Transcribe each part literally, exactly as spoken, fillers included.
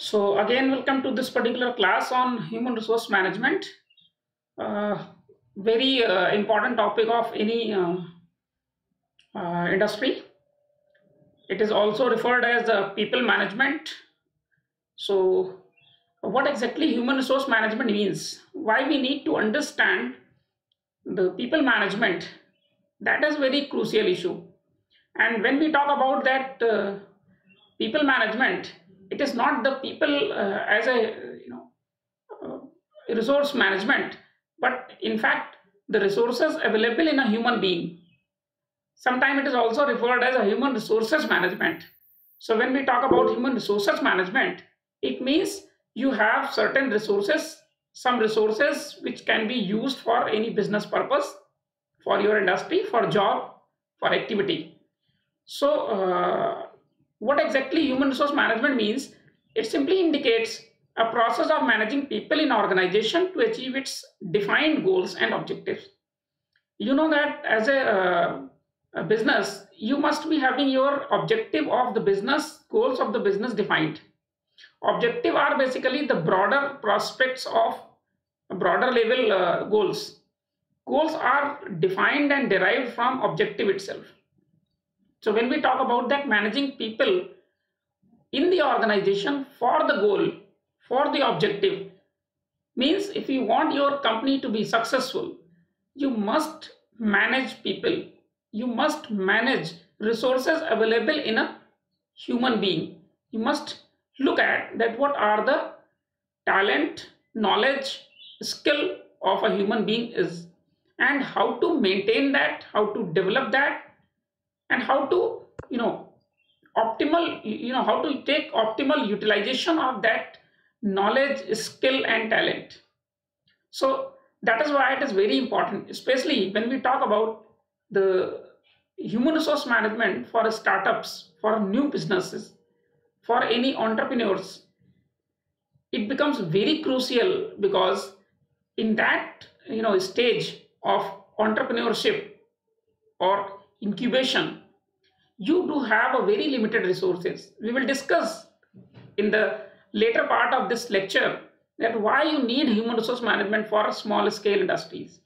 So again, welcome to this particular class on human resource management. Uh, very uh, important topic of any uh, uh, industry. It is also referred as the people management. So, what exactly human resource management means? Why we need to understand the people management? That is very crucial issue. And when we talk about that uh, people management, it is not the people uh, as a you know uh, resource management, but in fact the resources available in a human being. Sometimes it is also referred as a human resources management. So when we talk about human resources management, it means you have certain resources, some resources which can be used for any business purpose, for your industry, for job, for activity. So uh, what exactly human resource management means? It simply indicates a process of managing people in organization to achieve its defined goals and objectives. You know that as a, uh, a business, you must be having your objective of the business, goals of the business defined. Objective are basically the broader prospects of broader level uh, goals. Goals are defined and derived from objective itself. So when we talk about that managing people in the organization for the goal, for the objective, means if you want your company to be successful, you must manage people. You must manage resources available in a human being. You must look at that what are the talent, knowledge, skill of a human being is, and how to maintain that, how to develop that, and how to you know optimal you know how to take optimal utilization of that knowledge, skill, and talent. So that is why it is very important, especially when we talk about the human resource management for startups, for new businesses, for any entrepreneurs. It becomes very crucial because in that you know stage of entrepreneurship or incubation, you do have a very limited resources. We will discuss in the later part of this lecture that why you need human resource management for small scale industries.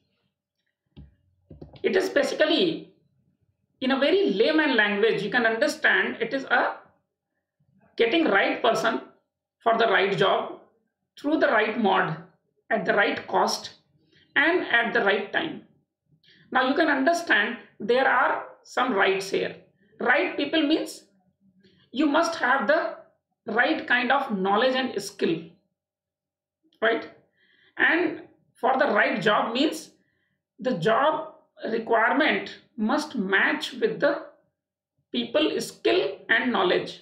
It is basically, in a very layman language you can understand, it is a getting right person for the right job through the right mod at the right cost and at the right time. Now you can understand there are some rights here. Right people means you must have the right kind of knowledge and skill, right? And for the right job means the job requirement must match with the people skill and knowledge.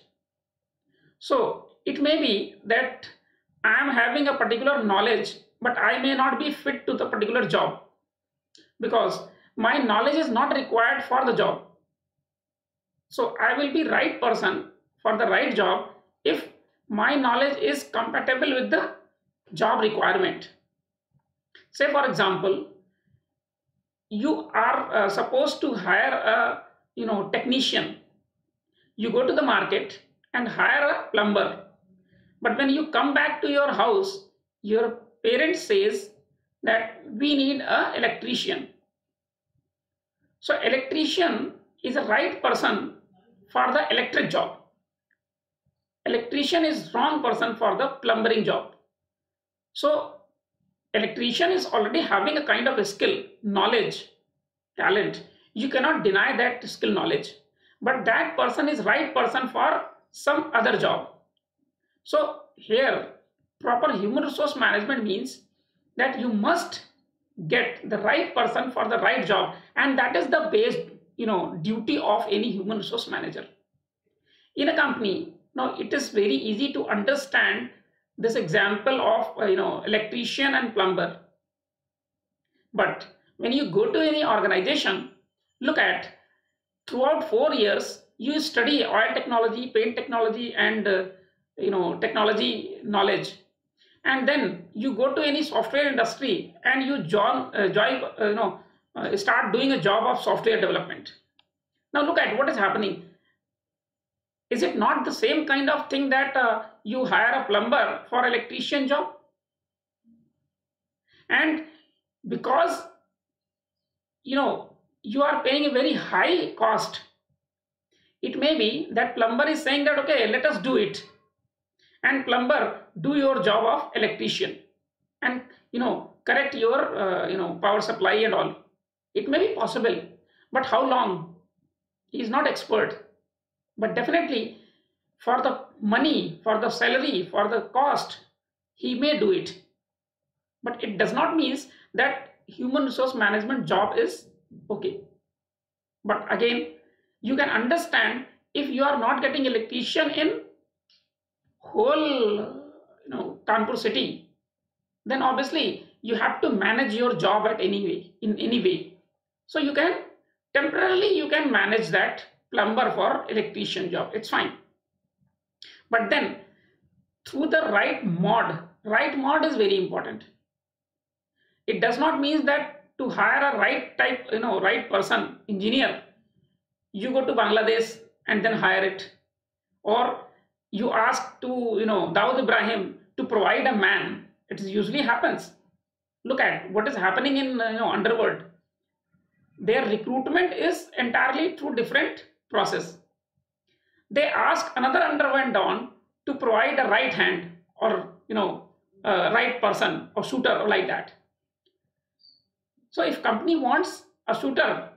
So it may be that I am having a particular knowledge, but I may not be fit to the particular job because my knowledge is not required for the job. So I will be right person for the right job if my knowledge is compatible with the job requirement. Say for example, you are uh, supposed to hire a you know technician. You go to the market and hire a plumber. But when you come back to your house, your parent says that we need a electrician. So electrician is a right person for the electric job. Electrician is wrong person for the plumbering job. So electrician is already having a kind of a skill, knowledge, talent. You cannot deny that skill, knowledge. But that person is right person for some other job. So here proper human resource management means that you must get the right person for the right job, and that is the base you know duty of any human resource manager in a company. Now it is very easy to understand this example of uh, you know electrician and plumber. But when you go to any organization, look at throughout four years you study oil technology, paint technology, and uh, you know technology knowledge, and then you go to any software industry and you join uh, join uh, you know uh, start doing a job of software development. Now look at what is happening. Is it not the same kind of thing that uh, you hire a plumber for electrician job, and because you know you are paying a very high cost, it may be that plumber is saying that okay, let us do it, and plumber do your job of electrician, and you know correct your uh, you know power supply and all. It may be possible, but how long? He is not expert, but definitely for the money, for the salary, for the cost, he may do it. But it does not mean that human resource management job is okay. But again, you can understand, if you are not getting electrician in whole you know Kanpur city, then obviously you have to manage your job at any way, in any way. So you can temporarily you can manage that plumber for electrician job, it's fine. But then through the right mod, right mod is very important. It does not mean that to hire a right type, you know, right person, engineer, you go to Bangladesh and then hire it, or you ask to, you know, Dawood Ibrahim to provide a man. It usually happens. Look at what is happening in, you know, underworld. Their recruitment is entirely through different process. They ask another underworld don to provide a right hand, or you know, a right person or shooter or like that. So if company wants a shooter,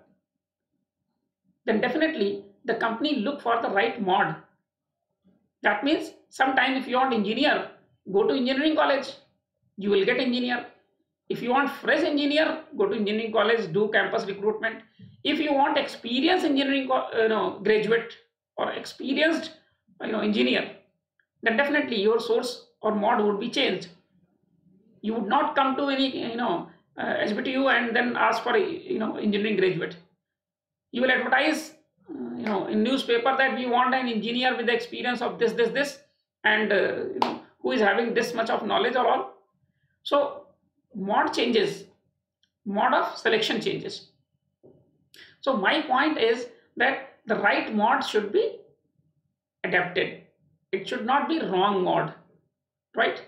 then definitely the company look for the right mod. That means sometime if you want engineer, go to engineering college, you will get engineer. If you want fresh engineer, go to engineering college, do campus recruitment. If you want experienced engineering you know, graduate or experienced you know engineer, then definitely your source or mod would be changed. You would not come to any you know uh, H B T U and then ask for a you know engineering graduate. You will advertise uh, you know in newspaper that we want an engineer with the experience of this this this and uh, you know who is having this much of knowledge or all. So mod changes, mod of selection changes. So my point is that the right mod should be adapted. It should not be wrong mod, right?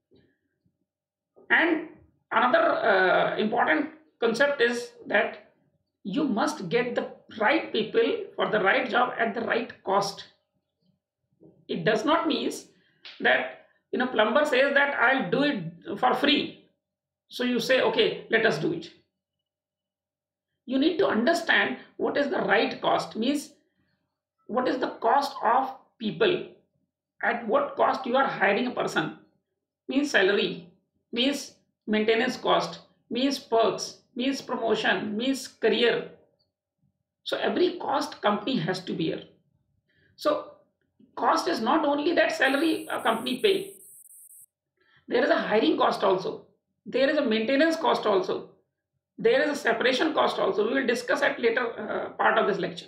And another uh, important concept is that you must get the right people for the right job at the right cost. It does not mean that you know plumber says that I'll do it for free, so you say okay, let us do it. You need to understand what is the right cost, means what is the cost of people, at what cost you are hiring a person, means salary, means maintenance cost, means perks, means promotion, means career. So every cost company has to bear. So cost is not only that salary a company pay, there is a hiring cost also, there is a maintenance cost also, there is a separation cost also. We will discuss at later uh, part of this lecture.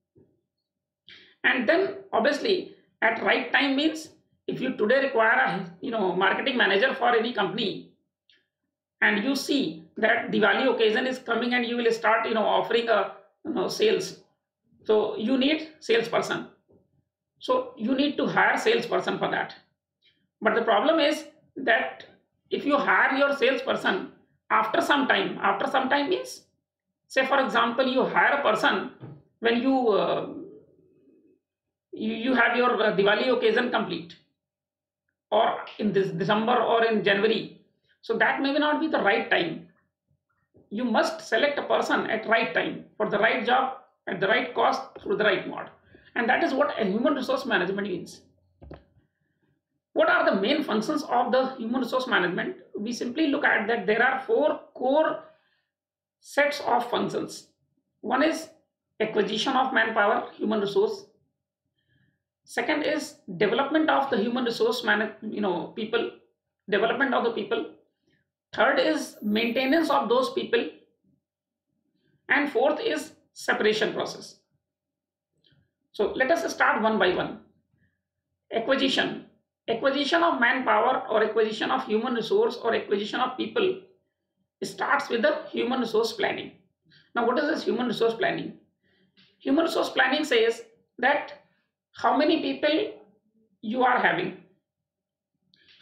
And then obviously at right time means, if you today require a you know marketing manager for any company, and you see that Diwali occasion is coming and you will start you know offering a you know sales, so you need salesperson. So you need to hire salesperson for that. But the problem is that if you hire your salesperson after some time, after some time means, say for example, you hire a person when you uh, you, you have your uh, Diwali occasion complete, or in this December or in January. So that may not be the right time. You must select a person at right time for the right job at the right cost through the right mod. And that is what a human resource management means. What are the main functions of the human resource management? We simply look at that there are four core sets of functions. One is acquisition of manpower, human resource. Second is development of the human resource man, you know, people, development of the people. Third is maintenance of those people. And fourth is separation process. So let us start one by one. Acquisition. Acquisition of manpower or acquisition of human resource or acquisition of people starts with the human resource planning. Now what is this human resource planning? Human resource planning says that how many people you are having,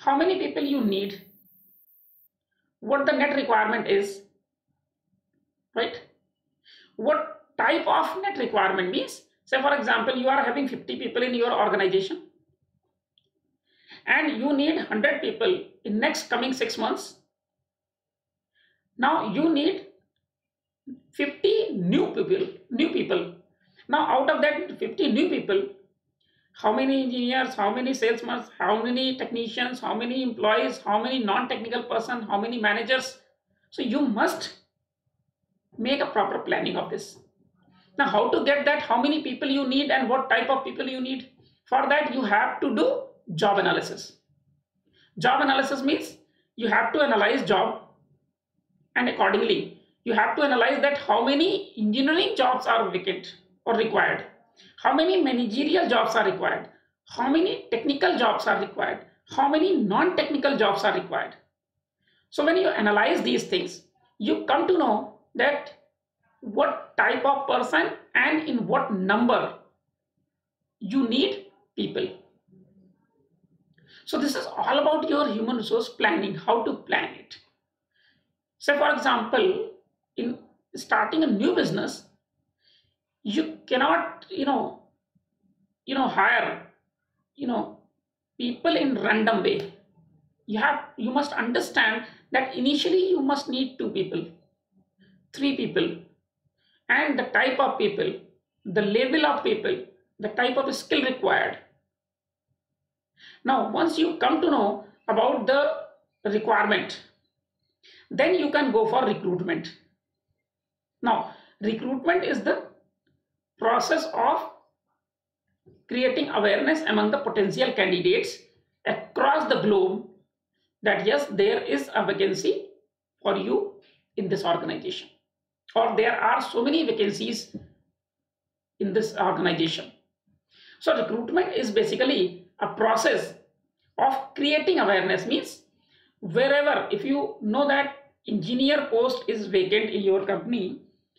how many people you need, what the net requirement is, right? What type of net requirement means, say for example, you are having fifty people in your organization and you need one hundred people in next coming six months. Now you need fifty new people, new people. Now out of that fifty new people, how many engineers, how many salesmen, how many technicians, how many employees, how many non-technical person, how many managers? So you must make a proper planning of this. Now how to get that, how many people you need and what type of people you need? For that you have to do job analysis. Job analysis means you have to analyze job, and accordingly you have to analyze that how many engineering jobs are vacant or required, how many managerial jobs are required, how many technical jobs are required, how many non-technical jobs are required. So when you analyze these things, you come to know that what type of person and in what number you need people. So this is all about your human resource planning, how to plan it. Say for example, in starting a new business, you cannot, you know, you know, hire, you know, people in random way. You have, you must understand that initially you must need two people, three people, and the type of people, the level of people, the type of skill required. Now, once you come to know about the requirement, then you can go for recruitment. Now, recruitment is the process of creating awareness among the potential candidates across the globe that yes, there is a vacancy for you in this organization, or there are so many vacancies in this organization. So recruitment is basically a process of creating awareness. Means wherever, if you know that engineer post is vacant in your company,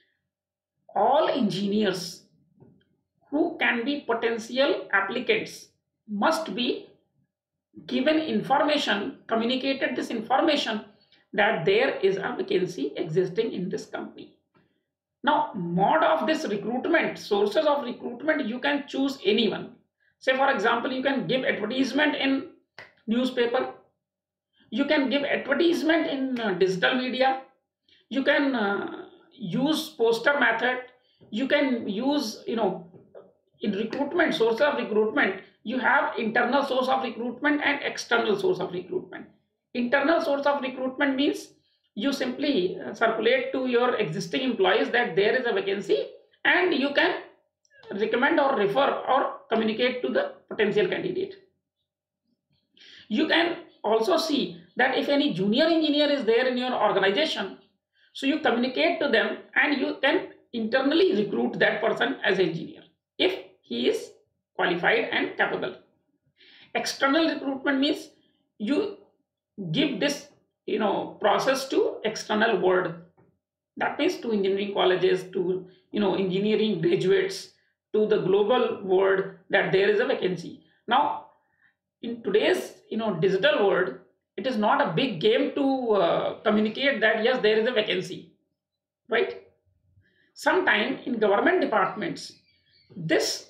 all engineers who can be potential applicants must be given information, communicated this information that there is a vacancy existing in this company. Now, mode of this recruitment, sources of recruitment, you can choose anyone. Say for example, you can give advertisement in newspaper, you can give advertisement in uh, digital media, you can uh, use poster method, you can use, you know, in recruitment, source of recruitment, you have internal source of recruitment and external source of recruitment. Internal source of recruitment means you simply uh, circulate to your existing employees that there is a vacancy, and you can recommend or refer or communicate to the potential candidate. You can also see that if any junior engineer is there in your organization, so you communicate to them and you can internally recruit that person as engineer if he is qualified and capable. External recruitment means you give this, you know, process to external world. That means to engineering colleges, to, you know, engineering graduates, to the global world that there is a vacancy. Now, in today's, you know, digital world, it is not a big game to uh, communicate that yes, there is a vacancy, right? Sometime in government departments, this,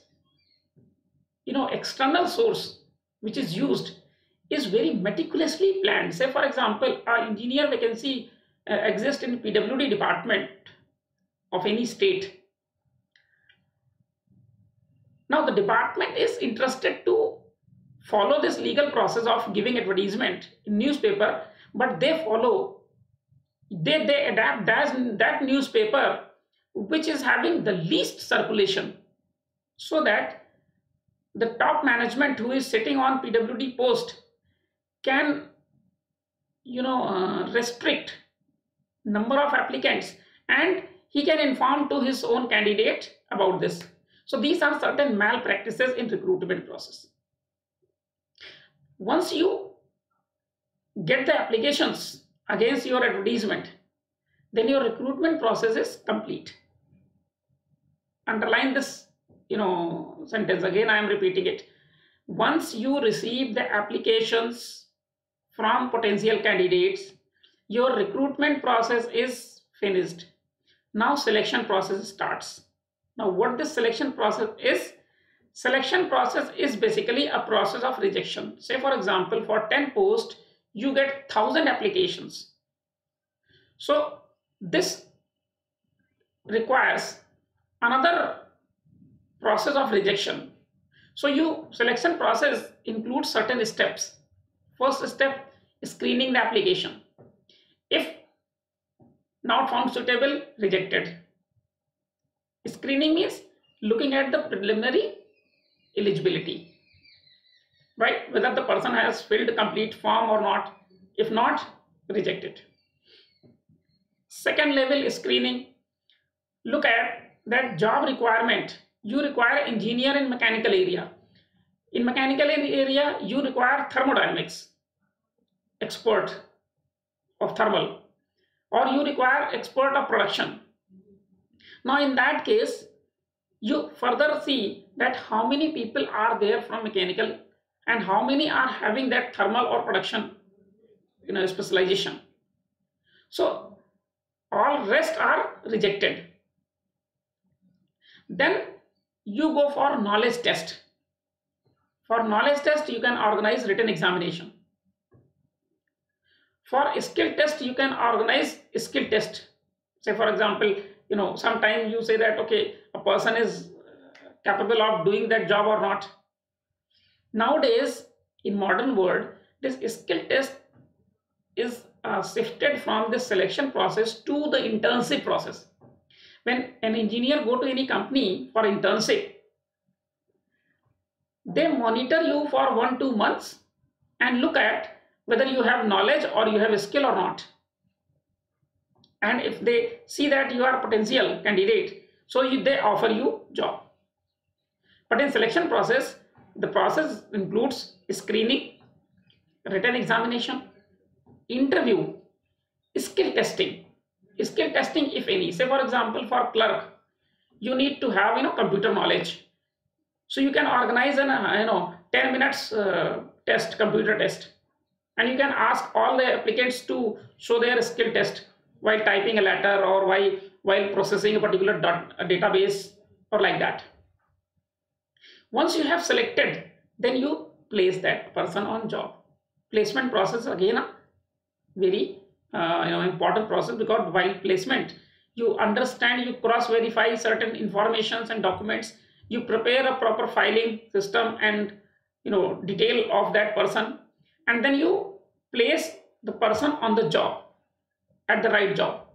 you know, external source which is used is very meticulously planned. Say for example, an engineer vacancy uh, exists in P W D department of any state. Now the department is interested to follow this legal process of giving advertisement in newspaper, but they follow, they, they adapt that, that newspaper which is having the least circulation, so that the top management who is sitting on P W D post can, you know, uh, restrict number of applicants, and he can inform to his own candidate about this. So these are certain malpractices in recruitment process. Once you get the applications against your advertisement, then your recruitment process is complete. Underline this, you know, sentence again, I am repeating it. Once you receive the applications from potential candidates. Your recruitment process is finished. Now selection process starts. Now what this selection process is? Selection process is basically a process of rejection. Say for example, for ten posts, you get one thousand applications. So this requires another process of rejection. So you selection process includes certain steps. First step is screening the application. If not found suitable, rejected. Screening means looking at the preliminary eligibility, right? Whether the person has filled a complete form or not. If not, rejected. Second level is screening. Look at that job requirement. You require engineer in mechanical area. In mechanical area, you require thermodynamics expert of thermal, or you require expert of production. Now in that case, you further see that how many people are there from mechanical and how many are having that thermal or production, you know, specialization. So all rest are rejected. Then you go for knowledge test. For knowledge test, you can organize written examination. For skill test, you can organize skill test. Say for example, you know, sometimes you say that, okay, a person is capable of doing that job or not. Nowadays, in modern world, this skill test is uh, shifted from the selection process to the internship process. When an engineer go to any company for internship, they monitor you for one, two months and look at whether you have knowledge or you have a skill or not. And if they see that you are a potential candidate, so you, they offer you job. But in selection process, the process includes screening, written examination, interview, skill testing. Skill testing, if any. Say for example, for clerk, you need to have, you know, computer knowledge. So you can organize an uh, you know ten minutes uh, test, computer test, and you can ask all the applicants to show their skill test while typing a letter or while while processing a particular dot, a database or like that. Once you have selected, then you place that person on job. Placement process again a very uh, you know important process, because while placement you understand, you cross verify certain informations and documents, you prepare a proper filing system and you know detail of that person, and then you place the person on the job at the right job.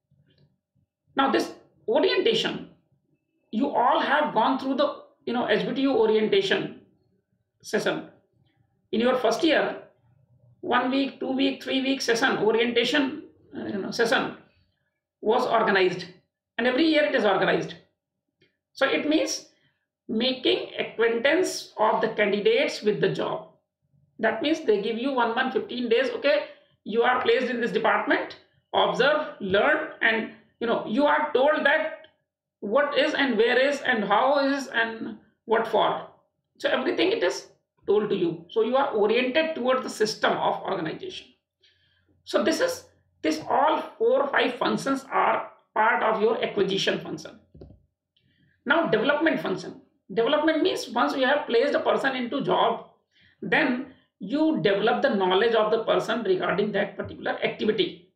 Now this orientation, you all have gone through the you know H B T U orientation session. In your first year, one week, two week, three week session, orientation uh, you know, session was organized, and every year it is organized. So it means making acquaintance of the candidates with the job. That means they give you one month, fifteen days. Okay, you are placed in this department. Observe, learn, and you know you are told that what is and where is and how is and what for. So everything it is told to you. So you are oriented towards the system of organization. So this is this all four or five functions are part of your acquisition function. Now development function. Development means once you have placed a person into job, then you develop the knowledge of the person regarding that particular activity.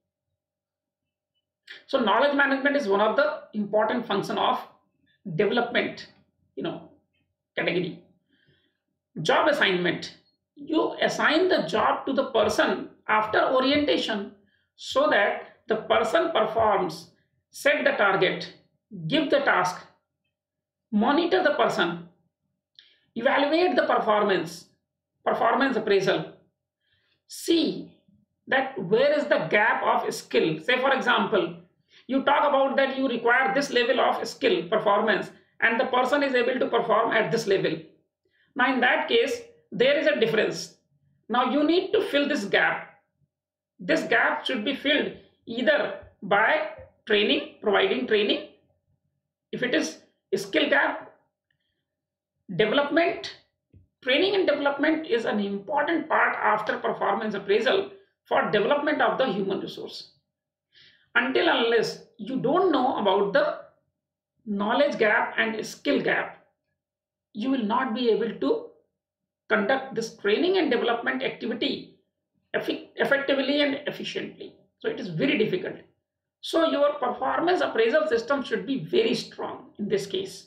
So knowledge management is one of the important function of development, you know, category. Job assignment. You assign the job to the person after orientation so that the person performs, set the target, give the task, monitor the person, evaluate the performance, performance appraisal, see that where is the gap of skill. Say for example, you talk about that you require this level of skill performance and the person is able to perform at this level. Now in that case, there is a difference. Now you need to fill this gap. This gap should be filled either by training, providing training. If it is a skill gap, development, training and development is an important part after performance appraisal for development of the human resource. Until unless you don't know about the knowledge gap and skill gap, you will not be able to conduct this training and development activity effectively and efficiently. So it is very difficult. So your performance appraisal system should be very strong in this case.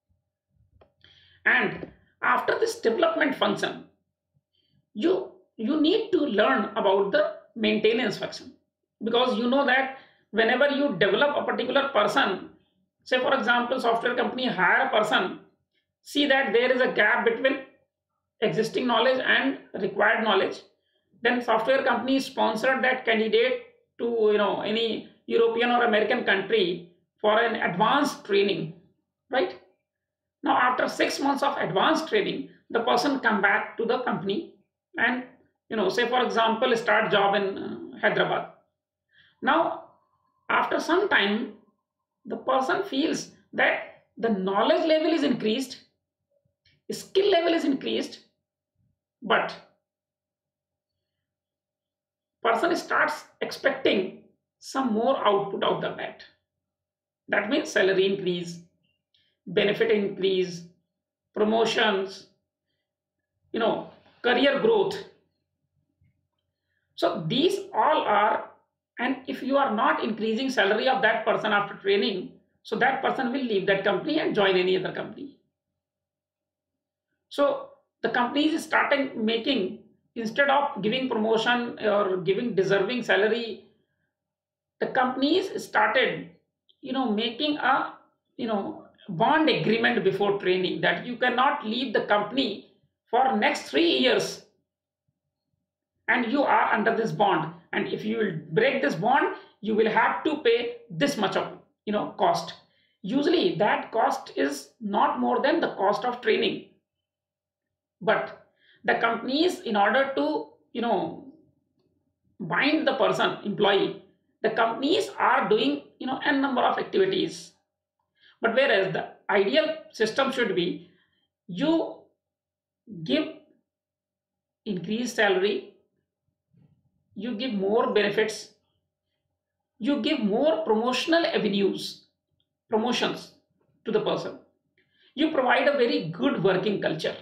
And after this development function, you you need to learn about the maintenance function, because you know that whenever you develop a particular person, say for example software company hire a person, see that there is a gap between existing knowledge and required knowledge, then software company sponsored that candidate to, you know, any European or American country for an advanced training, right? Now after six months of advanced training, the person come back to the company and, you know, say for example start job in uh, Hyderabad. Now after some time the person feels that the knowledge level is increased, skill level is increased, but person starts expecting some more output out of that. That means salary increase, benefit increase, promotions, you know, career growth. So these all are, and if you are not increasing salary of that person after training, so that person will leave that company and join any other company. So the company is starting making, instead of giving promotion or giving deserving salary, the companies started, you know, making a, you know, bond agreement before training, that you cannot leave the company for next three years and you are under this bond, and if you will break this bond you will have to pay this much of, you know, cost. Usually that cost is not more than the cost of training, but the companies, in order to, you know, bind the person employee, the companies are doing, you know, n number of activities. But whereas the ideal system should be, you give increased salary, you give more benefits, you give more promotional avenues, promotions to the person, you provide a very good working culture.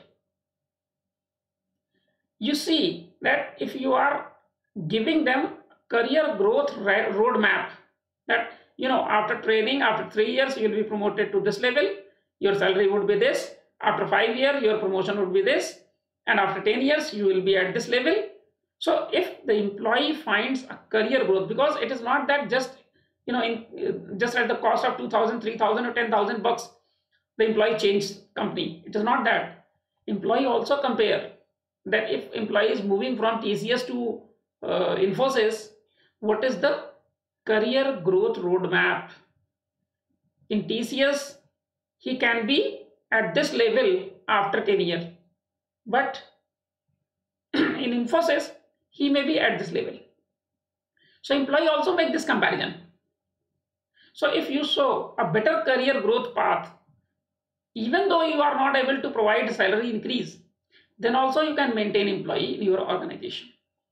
You see that if you are giving them career growth roadmap, that, you know, after training, after three years you will be promoted to this level, your salary would be this, after five years your promotion would be this, and after ten years you will be at this level. So if the employee finds a career growth, because it is not that just, you know, in just at the cost of two thousand, three thousand or ten thousand bucks the employee changes company, it is not that. Employee also compare that if employee is moving from T C S to uh, Infosys, what is the career growth roadmap? In T C S he can be at this level after ten years, but in Infosys he may be at this level. So employee also make this comparison. So if you show a better career growth path, even though you are not able to provide salary increase, then also you can maintain employee in your organization.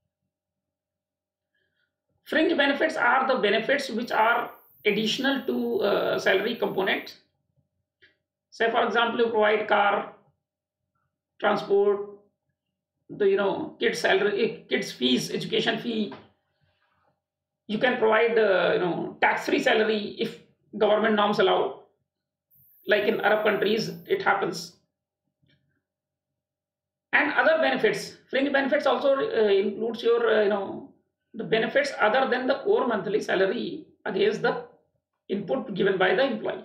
Fringe benefits are the benefits which are additional to uh, salary component. Say for example you provide car, transport, the, you know, kids salary, kids fees, education fee. You can provide uh, you know, tax free salary if government norms allow, like in Arab countries it happens. And other benefits, fringe benefits also uh, includes your uh, you know, the benefits other than the core monthly salary against the input given by the employee.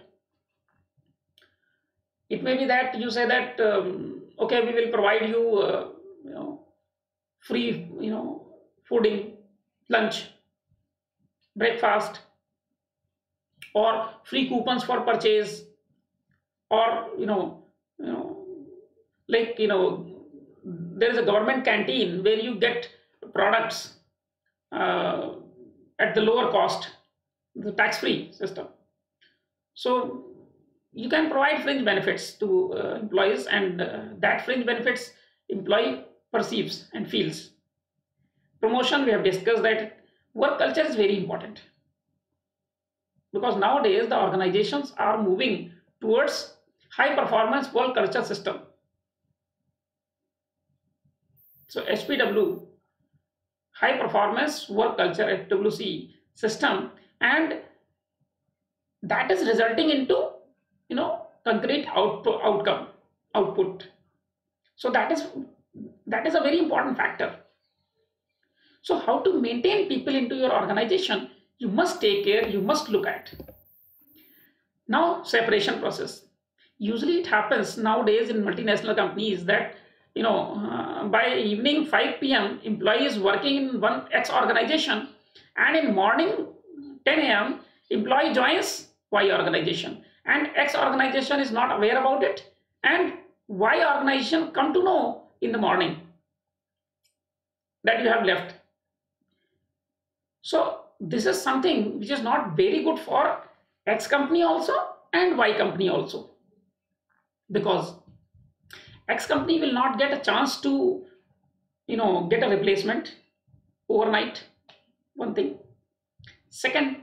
It may be that you say that um, okay, we will provide you, uh, you know, free, you know, fooding, lunch, breakfast, or free coupons for purchase, or, you know, you know, like, you know, there is a government canteen where you get products uh, at the lower cost, the tax free system. So you can provide fringe benefits to uh, employees, and uh, that fringe benefits employee perceives and feels. Promotion, we have discussed that work culture is very important, because nowadays the organizations are moving towards high performance work culture system. So H P W, high performance work culture, H W C system, and that is resulting into, you know, concrete output outcome output. So that is that is a very important factor. So how to maintain people into your organization, you must take care, you must look at. Now, separation process. Usually it happens nowadays in multinational companies that, you know, uh, by evening five p m employee is working in one X organization, and in morning ten a m employee joins Y organization, and X organization is not aware about it, and Y organization come to know in the morning that you have left. So this is something which is not very good for X company also and Y company also, because X company will not get a chance to, you know, get a replacement overnight. One thing. Second,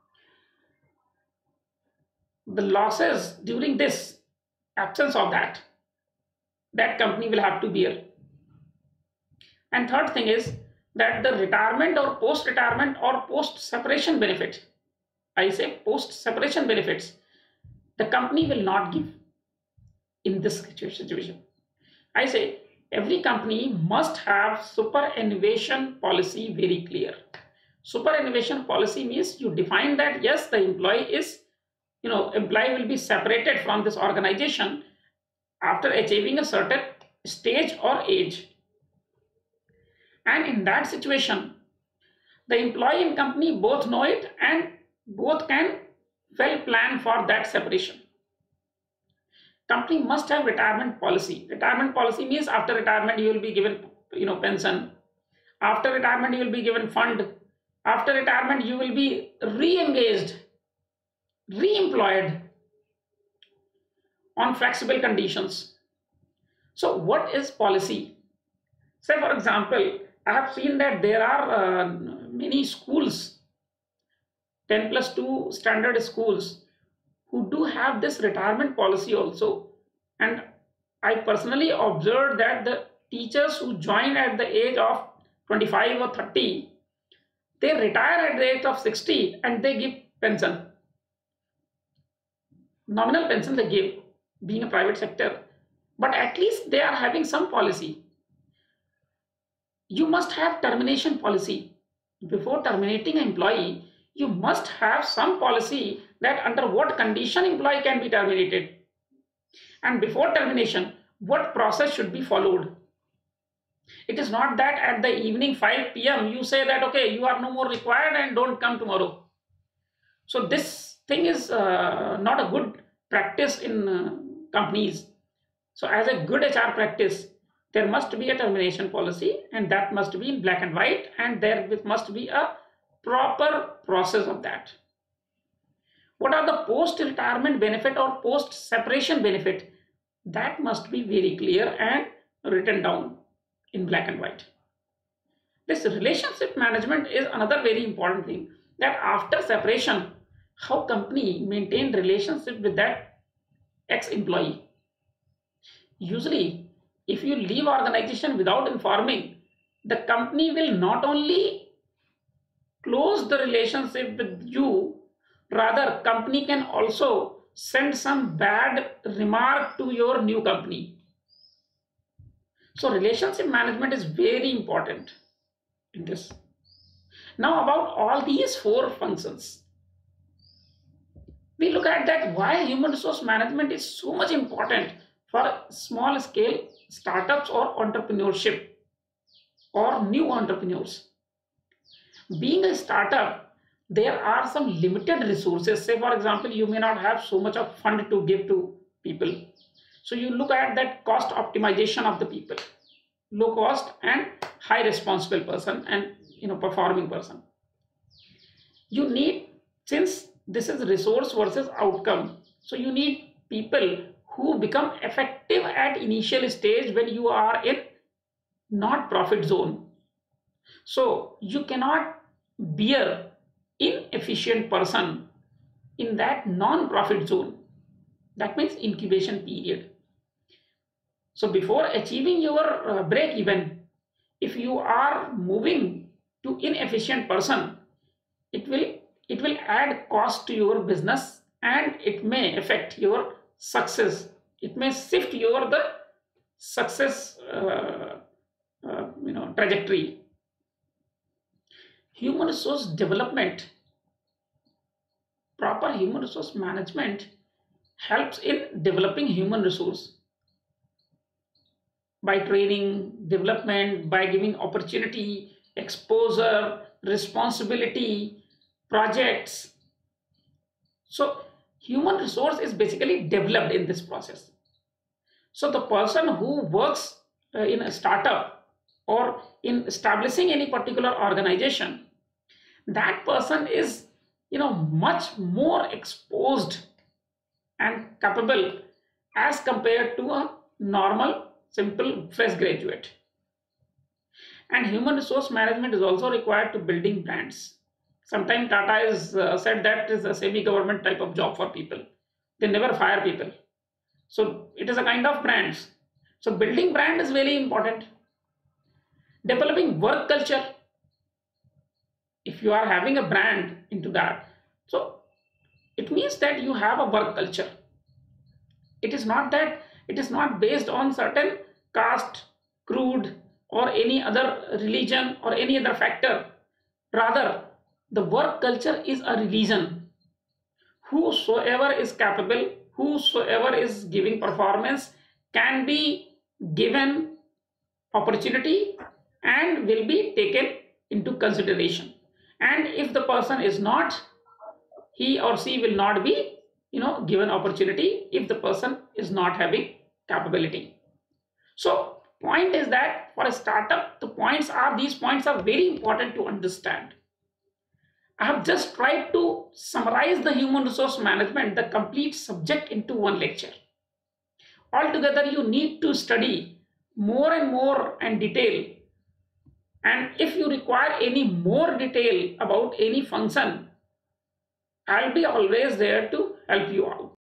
the losses during this absence of that, that company will have to bear. And third thing is that the retirement or post-retirement or post-separation benefit, I say post-separation benefits, the company will not give in this situation. I say every company must have superannuation policy very clear. Superannuation policy means you define that yes, the employee is, you know, employee will be separated from this organization after achieving a certain stage or age. And in that situation, the employee and company both know it and both can well plan for that separation. Company must have retirement policy. Retirement policy means after retirement you will be given, you know, pension. After retirement you will be given fund. After retirement you will be re-engaged, re-employed on flexible conditions. So what is policy? Say for example, I have seen that there are uh, many schools, ten plus two standard schools, who do have this retirement policy also. And I personally observed that the teachers who join at the age of twenty-five or thirty, they retire at the age of sixty and they give pension. Nominal pension they give, being a private sector, but at least they are having some policy. You must have termination policy. Before terminating an employee, you must have some policy that under what condition employee can be terminated. And before termination, what process should be followed. It is not that at the evening five p m you say that, okay, you are no more required and don't come tomorrow. So this thing is uh, not a good practice in uh, companies. So as a good H R practice, there must be a termination policy, and that must be in black and white, and there must be a proper process of that. What are the post-retirement benefit or post-separation benefit? That must be very clear and written down in black and white. This relationship management is another very important thing, that after separation, how company maintain relationship with that ex-employee. Usually, if you leave organization without informing, the company will not only close the relationship with you, rather company can also send some bad remark to your new company. So relationship management is very important in this. Now about all these four functions, we look at that why human resource management is so much important for small scale startups or entrepreneurship or new entrepreneurs. Being a startup, there are some limited resources. Say for example, you may not have so much of fund to give to people. So you look at that cost optimization of the people, low cost and high responsible person and, you know, performing person. You need, since this is resource versus outcome, so you need people who become effective at initial stage when you are in not profit zone. So you cannot bear inefficient person in that non-profit zone. That means incubation period. So before achieving your uh, break even, if you are moving to inefficient person, it will it will add cost to your business and it may affect your success. It may shift your the success uh, uh, you know trajectory. Human resource development, proper human resource management helps in developing human resource by training, development, by giving opportunity, exposure, responsibility, projects. So human resource is basically developed in this process. So the person who works uh, in a startup or in establishing any particular organization, that person is you know much more exposed and capable as compared to a normal simple fresh graduate. And human resource management is also required to building brands. Sometimes Tata is uh, said that is a semi government type of job for people. They never fire people, so it is a kind of brands. So building brand is very important. Developing work culture, if you are having a brand into that, so it means that you have a work culture. It is not that it is not based on certain caste, crude, or any other religion or any other factor. Rather, the work culture is a religion. Whosoever is capable, whosoever is giving performance can be given opportunity and will be taken into consideration. And if the person is not, he or she will not be you know given opportunity if the person is not having capability. So point is that for a startup, the points are these points are very important to understand. I have just tried to summarize the human resource management, the complete subject, into one lecture. Altogether, you need to study more and more and detail. And if you require any more detail about any function, I'll be always there to help you out.